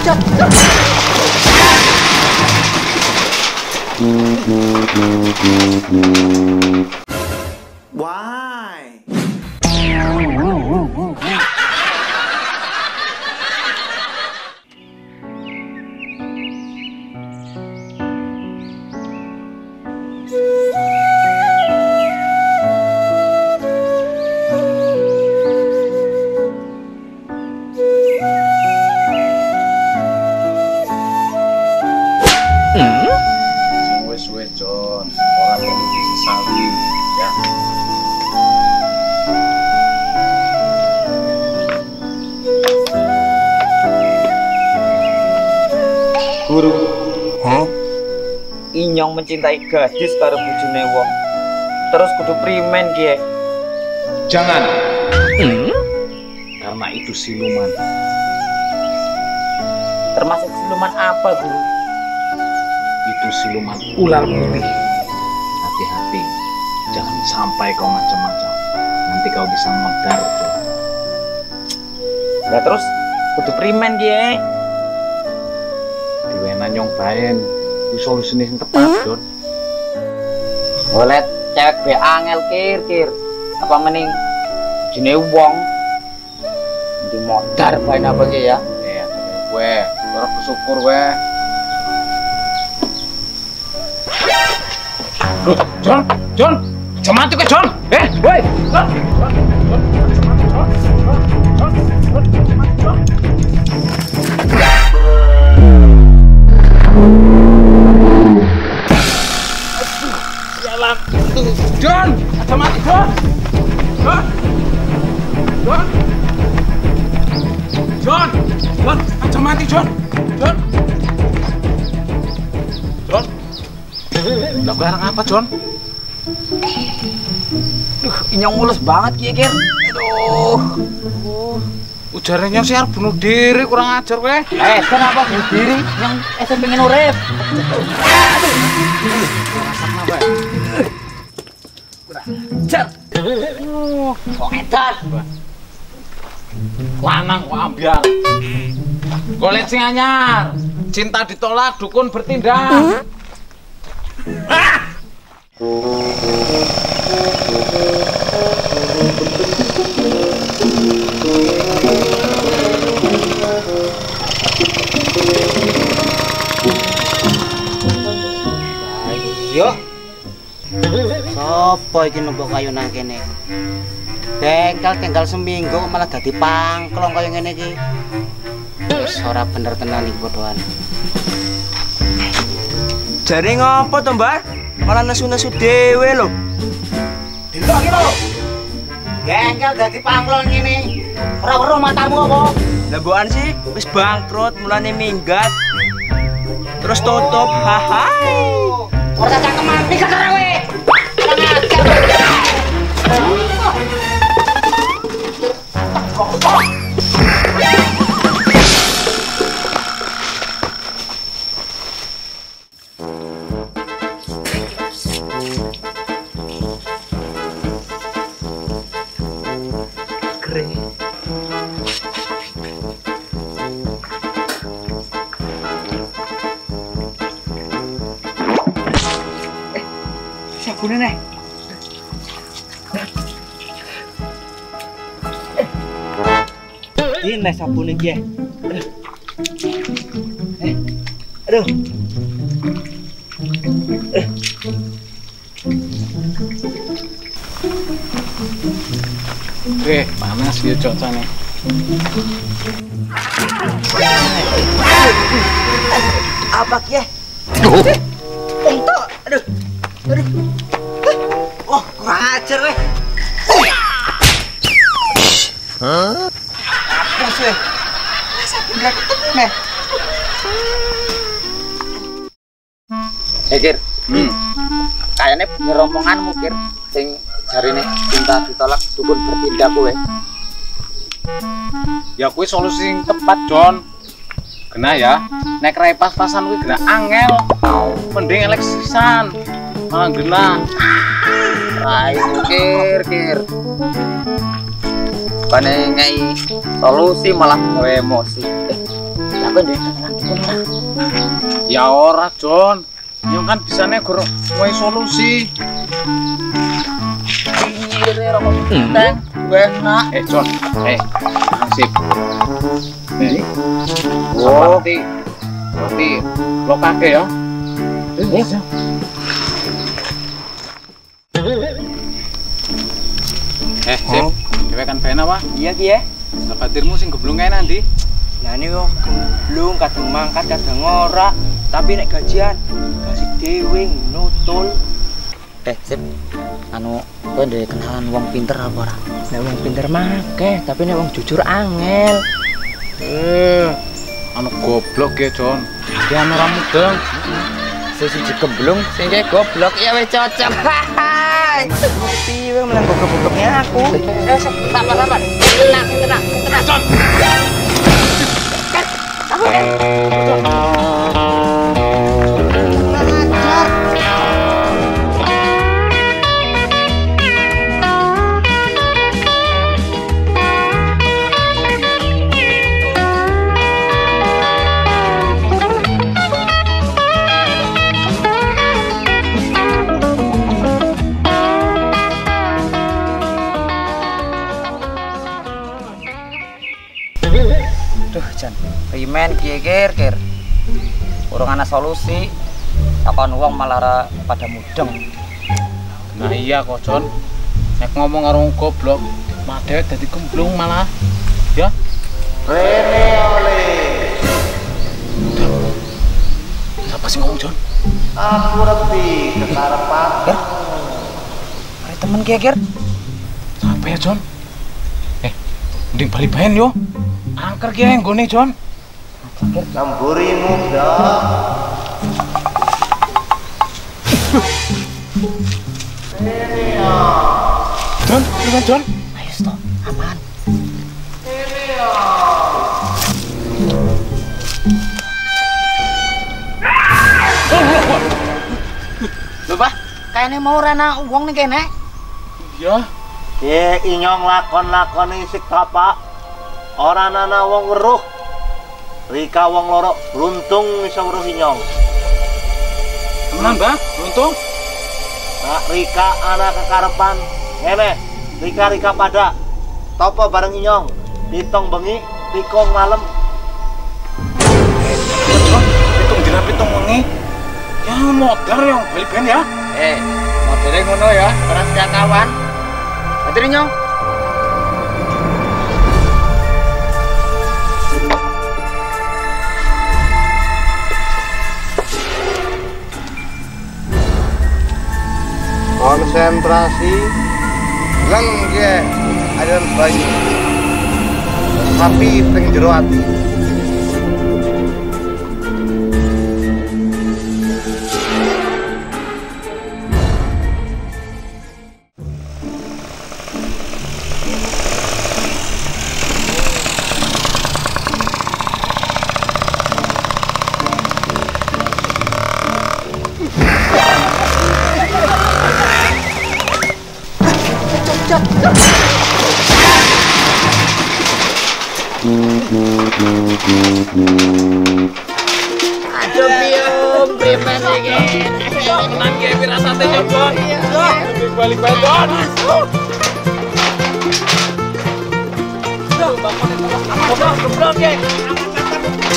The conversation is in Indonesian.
Why? Wes John, orang yang disesali ya. Guru, Inyong mencintai gadis karo bojone wong. Terus kudu primen ki. Jangan. Karena itu siluman. Termasuk siluman apa, Guru? Itu siluman ular putih. Hati-hati, jangan sampai kau macam-macam. Nanti kau bisa medar. Ya terus kudu primen ki. Diwena nyong baen, ku solusine sing tepat, Don. Oleh cewek be angel kir. Apa mending jene wong di modar bae apa ki ya? Ya, kowe ora bersyukur wae. John, cuman tuh ke John. Woi, John. John, ada mati John. John, ada mati John. Lah barang apa, John? Inyong mulus banget ki, Kir. Aduh. Ujarnya sih harus bunuh diri, kurang ajar weh. Kenapa bunuh diri? Yang pengen urip. Kurang ajar. Kok edan. Lanang kok ambiar. Golek sing anyar. Cinta ditolak, dukun bertindak. Yo. Sopo iki numpuk kayu nang kene? Tinggal seminggu malah dadi pangklong kaya ngene iki. Wis ora bener tenan iki bodohan. Jare ngopo to, Mbah? Malah nesu-nesu dhewe lho. Delok iki lho. Gengkel dadi pangklong ngene. Ora weruh matamu apa? Lah mbokan sih wis bangkrut mulane minggat. Terus tutup. Hahai. Ora cangkeman minggat ora kowe. Kurang ajar. Sabune nih. Ini sabune iki. Aduh. Panas ya cuacanya. Apa ki? Untuk, aduh. Oh, kurang ajar weh. Hapus weh. Masa bener ketemu nih? Kir. Kayaknya bener omonganmu, Kir. Sing jarine cinta ditolak dukun bertindak kowe. Ya kuwi solusi yang tepat, John. Kena ya, nek rai pas-pasan kuwi kena angel. Mending elek sisan. Malah kena. Rai Kir. Pane ngai solusi malah gawe emosi. Lah kowe ndek kenalan ngono ora? Ya ora, Jon. Yang kan bisane gur wae solusi. Pinggire rokok teng, enak. Jon, ansip. Oh, Berarti lo kakek ya? iya. Sip. Dewe kan ben apa? Iya ki ya. Sabatirmu sing geblung kae nanti. Lah ini kok gemblung kadang mangkat kadang ora. Tapi nek gajian kasih dewe nutul. Sip. Anu, kowe ndek kenalan wong pinter apa ora? Nek wong pinter makeh, tapi nek wong jujur angel. Anu goblok ya, Jon. Dia anu ora mudeng. Sing gemblung, sing goblok ya wis cocok. Ngerti we melang bokep-bokepnya aku. Sabar. Tenang. Duh, Jan. Rimen kir. Urung ana solusi. Takon wong malah pada mudeng. Nah iya kok, Jon. Nek ngomong karo wong goblok, mah dhewek dadi gemblung malah. Ya. Rene oleh. Siapa sih ngomong, Jon? Aku reti kekarepan. Are temen kir. Siapa ya, Jon? Mending bali baen yo. Angker ki ae nggone, Jon. Namburimu dah. Jon, gimana, Jon? Ayo stop, aman. Lho, Pak, kayaknya mau rana uang nih kene. Iya. Inyong lakon isik bapak. Ora ana wong weruh. Rika wong loro beruntung iso weruh inyong. Temenan, Bang? Beruntung? Nak Rika anak kekarepan. Ngene, Rika pada. Topo bareng inyong. Pitung bengi, pikong malam. Jon, pitung wengi. Ya modar yang bali baen ya. Modelnya ngono ya, terus ya kawan. Hati nyong. Konsentrasi lengge aliran bayi tapi teng jero ati. Aduh bium, primen iki. Tenan ki pirasate Jon. Balik bae, Jon. Goblok, goblok,